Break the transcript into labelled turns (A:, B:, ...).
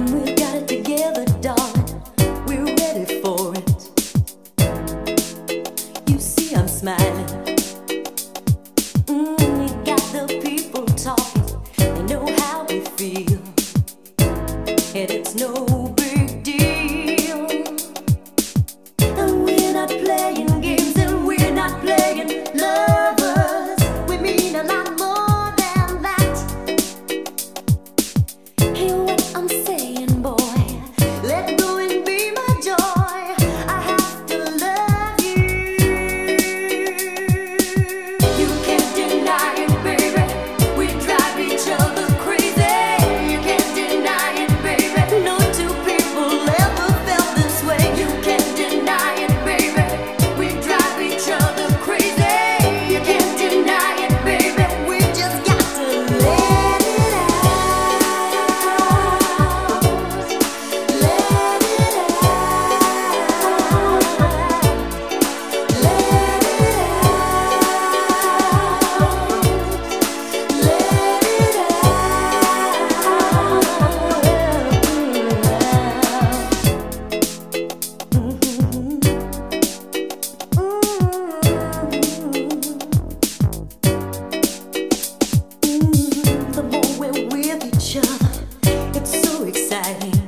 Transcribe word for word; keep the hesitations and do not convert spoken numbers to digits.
A: We got it together, darling. We're ready for it. You see, I'm smiling. Mm, we got the people talking. They know how we feel, and it's no big deal. And we're not playing games, and we're not playing lovers. We mean a lot more than that. Hear what I'm saying, boy? Let go and be my joy. I have to love you. You can't deny it, baby. We drive each other crazy. You can't deny it, baby. No two people ever felt this way. You can't deny it, baby. We drive each other crazy. You can't deny it, baby. We just got to let it out. Let it out. Let it The more we're with each other, it's so exciting.